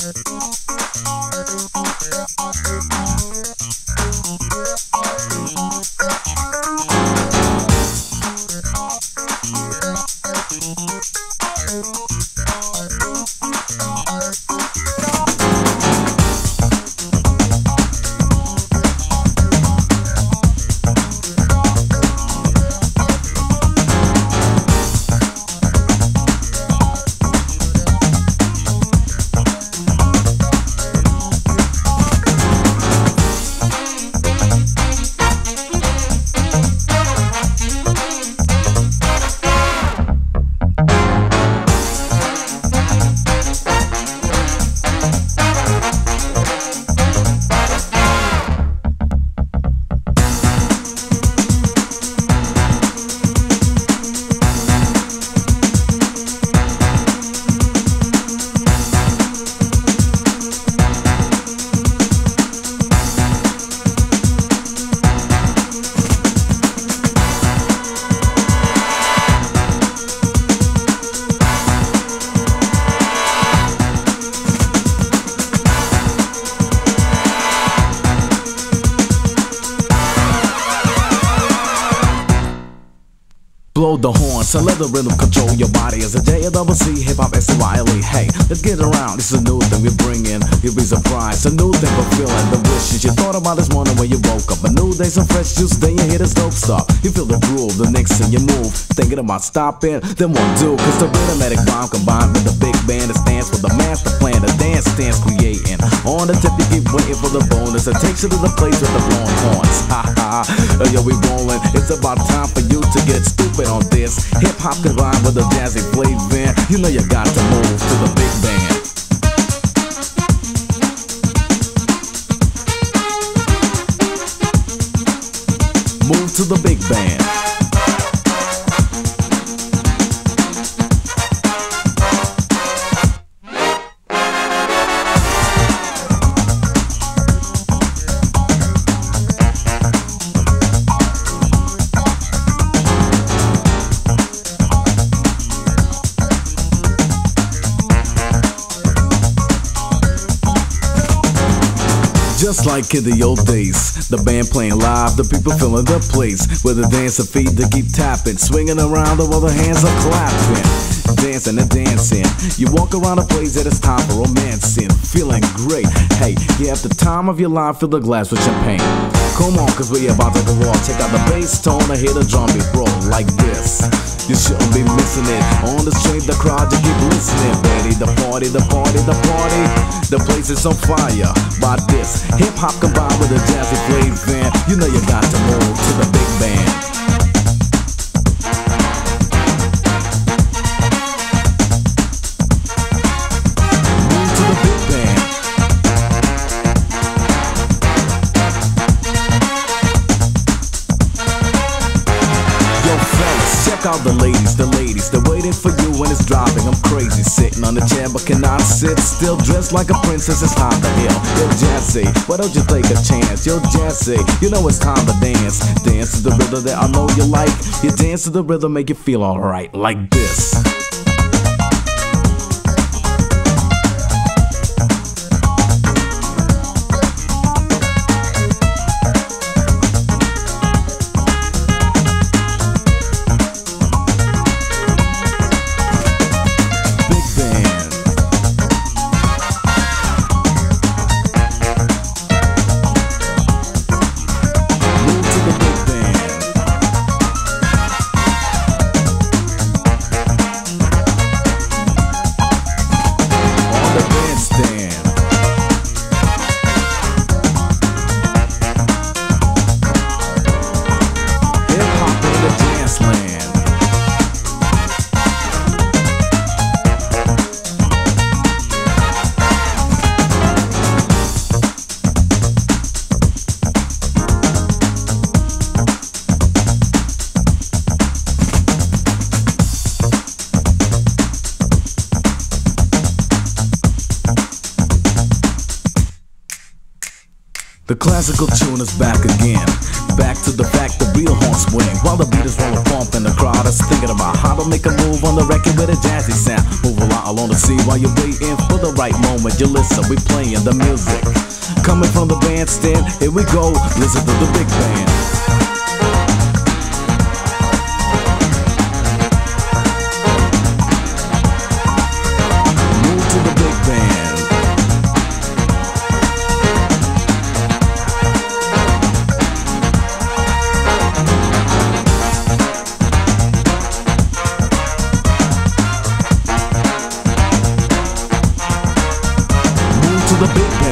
Blow the horn, so let the rhythm control your body. As a J-double-C, hip-hop S-Y-L-E. Hey, let's get around, this is a new thing we bring in. You'll be surprised, a new thing for feeling the wishes you thought about this morning when you woke up. A new day, some fresh juice, then you hear this dope stop. You feel the groove, the next thing you move. Thinking about stopping, then what do? Cause the rhythmic bomb combined with the big band that stands for the master plan. The dance stands creating. On the tip, you keep waiting for the bonus. It takes you to the place with the blowing horns. Ha ha, yo, we rolling. It's about time for you to get stupid on this. Hip hop combined with a jazzy flavor. You know you got to move to the big band. Move to the big band. Just like in the old days, the band playing live, the people filling the place with the dancer feet to keep tapping, swinging around while the hands are clapping, dancing and dancing. You walk around a place that it's time for romancing, feeling great. Hey, you have the time of your life, fill the glass with champagne. Come on, cause we about to go off. Check out the bass tone and hear the drum beat roll like this. You shouldn't be missing it. On the street, the crowd, you keep listening. Ready, the party, the party, the party. The place is on fire by this hip hop combined with a jazzy flavor. You know you got to move to the big band. Check out the ladies, they're waiting for you when it's dropping. I'm crazy, sitting on the chair but cannot sit still, dressed like a princess, it's time to heal. Yo, Jazzy, why don't you take a chance? Yo, Jazzy, you know it's time to dance. Dance to the rhythm that I know you like. You dance to the rhythm, make you feel alright, like this. The classical tune is back again. Back to the fact the real horn swing while the beat is rolling bump and the crowd is thinking about how to make a move on the record with a jazzy sound. Move a lot along the sea while you're waiting for the right moment. You listen, we playing the music coming from the bandstand. Here we go, listen to the big band. Move to the big band. The big band.